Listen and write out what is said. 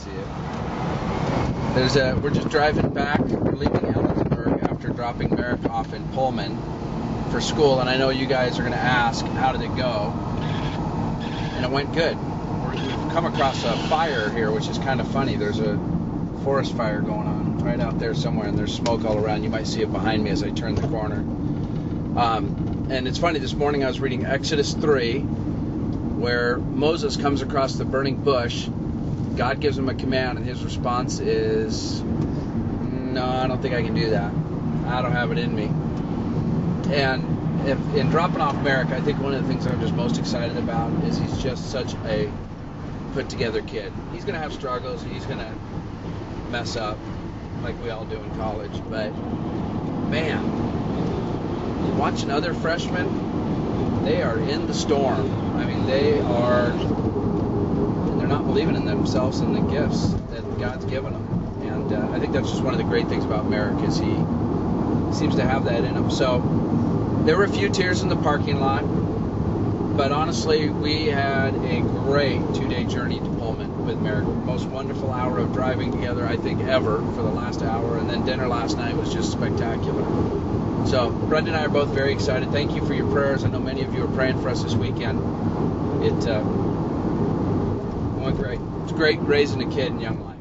see it. We're just driving back. We're leaving Ellensburg after dropping Merrick off in Pullman for school, and I know you guys are going to ask, how did it go? And it went good. We've come across a fire here, which is kind of funny. There's a forest fire going on right out there somewhere, and there's smoke all around. You might see it behind me as I turn the corner. And it's funny, this morning I was reading Exodus 3, where Moses comes across the burning bush. God gives him a command, and his response is, no, I don't think I can do that. I don't have it in me. And in dropping off Merrick, I think one of the things I'm just most excited about is he's just such a put-together kid. He's going to have struggles. He's going to mess up like we all do in college. But, man, watching other freshmen, they are in the storm. I mean, they're not believing in themselves and the gifts that God's given them. And I think that's just one of the great things about Merrick is he seems to have that in him. So there were a few tears in the parking lot, but honestly, we had a great 2-day journey to Pullman with Merrick. Most wonderful hour of driving together, I think, ever for the last hour. And then dinner last night was just spectacular. So Brenda and I are both very excited. Thank you for your prayers. I know many of you are praying for us this weekend. It went great. It's great raising a kid in young life.